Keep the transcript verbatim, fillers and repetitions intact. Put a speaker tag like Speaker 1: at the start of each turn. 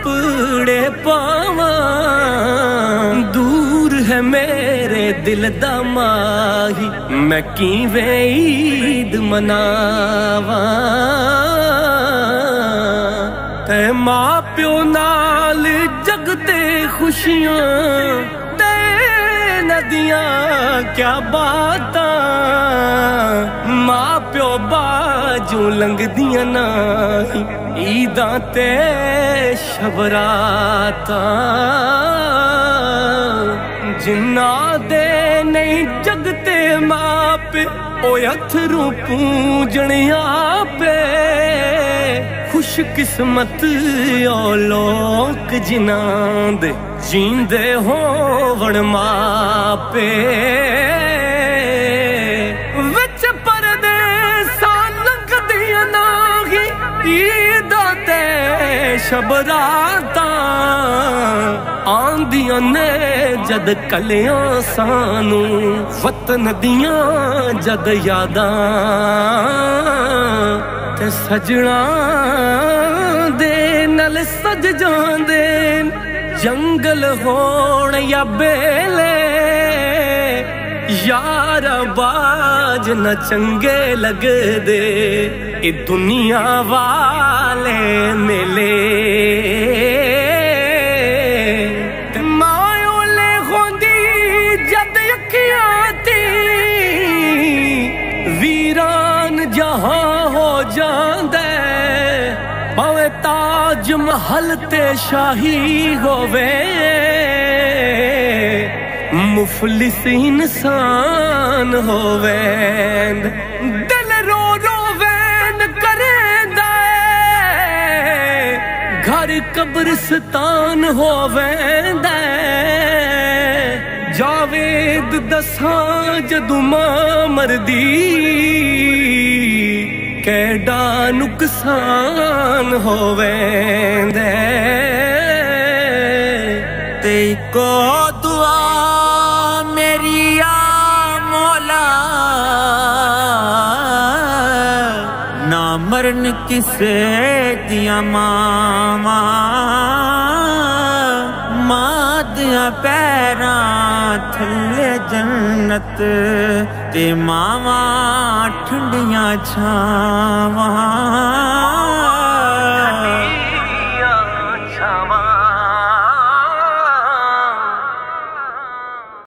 Speaker 1: कपड़े पावा दूर है मेरे दिल दा माही मैं किवें ईद मनावा ते मां प्यो नाल जगते खुशियां ते नदियां क्या बातां मां प्यो बाजू लंघदियां नहीं ईदां ते शबरातां जिन्ना दे नहीं जगते मां पे ओ अथरू पूजनिया पे खुश किस्मत ओ लोक जिन्हां दे जींदे होवण मां पे विच परदेसां लंघदियां नाही ईदां ते शबरातां आंदियां ने जद कलियां सानू वतन दियां जद यादां ते सजना दे नल सज जांदे जंगल होण या बेले यार बाज न चंगे लगदे ए दुनिया वाले मेले मायोले होंदी जद अखियां ती वीरान जहां हो जांदे भावे ताज महल ते शाही होवे मुफलिस इंसान होवे दिल रो रो वैन करेंदा घर कब्रिस्तान होवेंदा जावेद दसां जदू मां मरदी केड़ा नुकसान होवेंदे ते को दुआ मेरी आ मौला ना मरन किसे दिया मावा मां दिया पैरां थल्ले जन्नत ते मावा ठंडियां छावां